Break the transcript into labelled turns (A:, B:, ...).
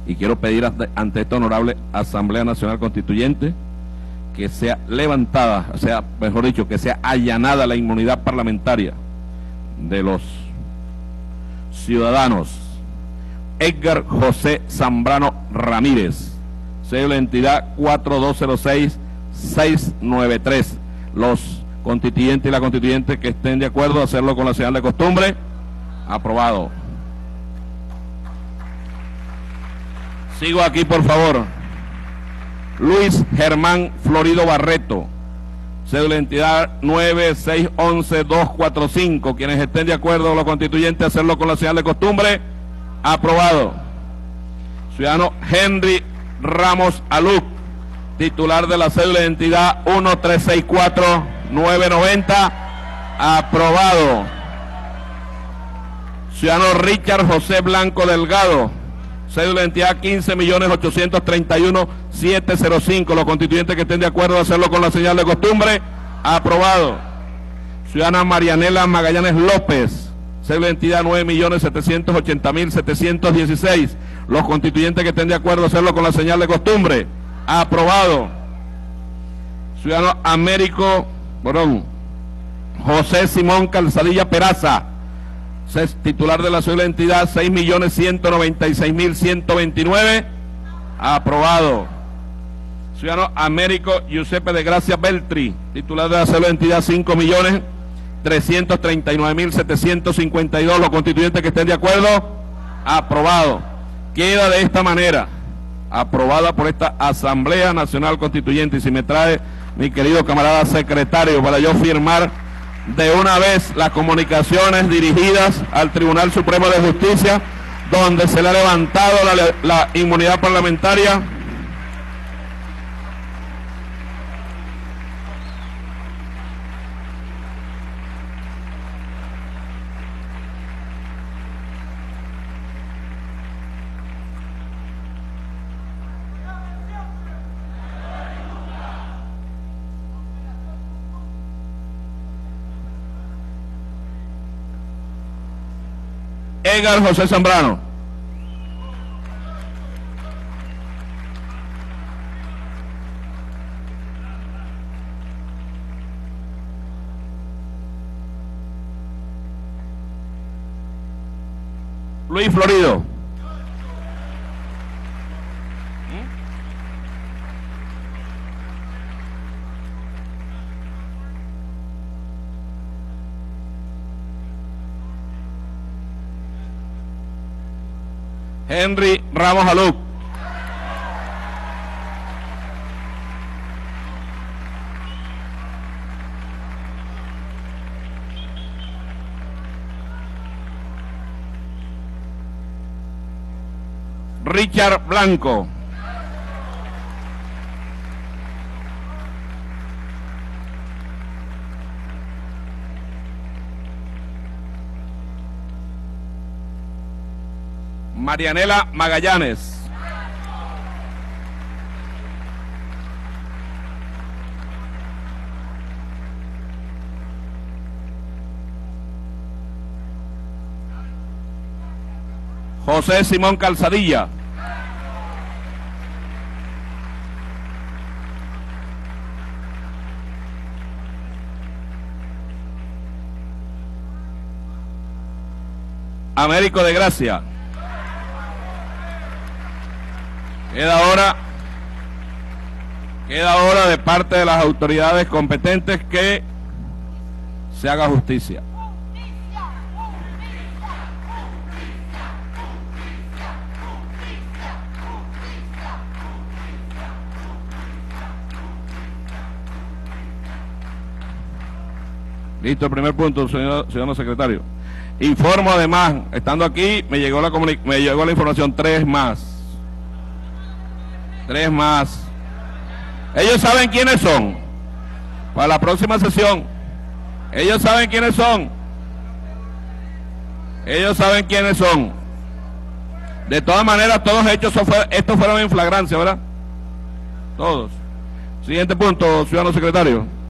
A: y quiero pedir ante esta honorable Asamblea Nacional Constituyente que sea levantada, o sea, mejor dicho, que sea allanada la inmunidad parlamentaria de los ciudadanos Edgar José Zambrano Ramírez, cédula de identidad 4206693. Los constituyentes y la constituyente que estén de acuerdo a hacerlo con la señal de costumbre. Aprobado. Sigo aquí, por favor. Luis Germán Florido Barreto, cédula de identidad 9611245. Quienes estén de acuerdo los constituyentes a hacerlo con la señal de costumbre. Aprobado. Ciudadano Henry Ramos Aluc, titular de la cédula de identidad 1364990. Aprobado. Ciudadano Richard José Blanco Delgado, cédula de identidad 15.831.705. Los constituyentes que estén de acuerdo a hacerlo con la señal de costumbre. Aprobado. Ciudadana Marianela Magallanes López, cédula de identidad 9.780.716. Los constituyentes que estén de acuerdo a hacerlo con la señal de costumbre. Aprobado. Ciudadano José Simón Calzadilla Peraza, titular de la cédula de identidad 6.196.129. Aprobado. Ciudadano Américo Giuseppe de Gracia Beltri, titular de la cédula de identidad 5.339.752. Los constituyentes que estén de acuerdo. Aprobado. Queda de esta manera aprobada por esta Asamblea Nacional Constituyente. Y si me trae mi querido camarada secretario para yo firmar de una vez las comunicaciones dirigidas al Tribunal Supremo de Justicia, donde se le ha levantado la inmunidad parlamentaria. Edgar José Zambrano. Luis Florido. Henry Ramos Aluc. Richard Blanco. Marianela Magallanes. José Simón Calzadilla. Américo de Gracia. Queda ahora de parte de las autoridades competentes que se haga justicia. Listo, el primer punto, señor secretario. Informo además, estando aquí, me llegó la información, 3 más. Ellos saben quiénes son. Para la próxima sesión. Ellos saben quiénes son. De todas maneras, todos estos fueron en flagrancia, ¿verdad? Todos. Siguiente punto, ciudadano secretario.